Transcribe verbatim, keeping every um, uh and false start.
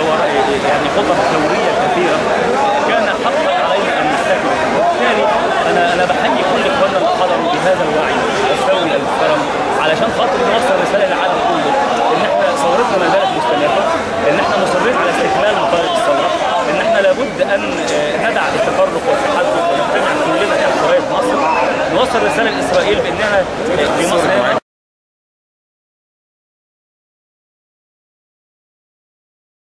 يعني خطط ثوريه كثيره كان حقا علينا ان نستكمل. وبالتالي انا انا بحيي كل اخواننا اللي حضروا بهذا الوعي الثوري المحترم علشان خاطر نوصل رساله للعالم كله ان احنا ثورتنا ما زالت